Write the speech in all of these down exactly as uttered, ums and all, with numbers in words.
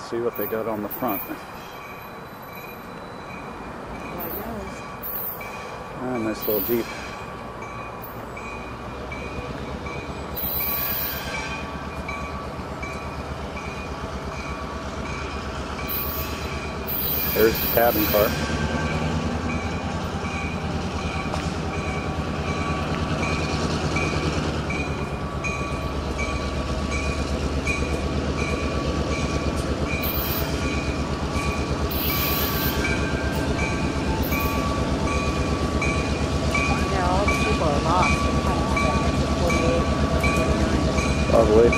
see what they got on the front. Ah, nice little Jeep. There's the cabin car. Probably.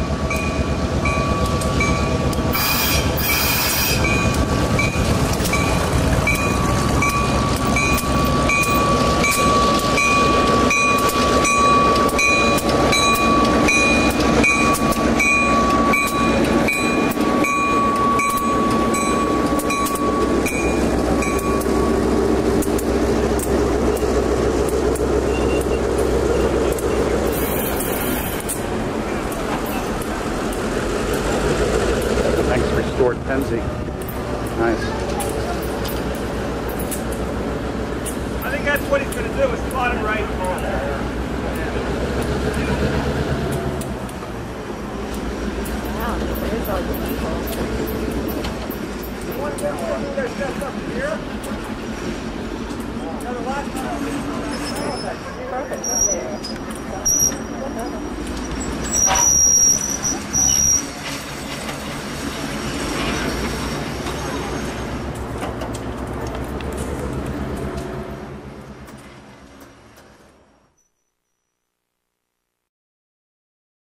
Penzie. Nice. I think that's what he's going to do, is plot it right. Wow, there's all the people. You want to get their steps up here? Another lot? Perfect. There.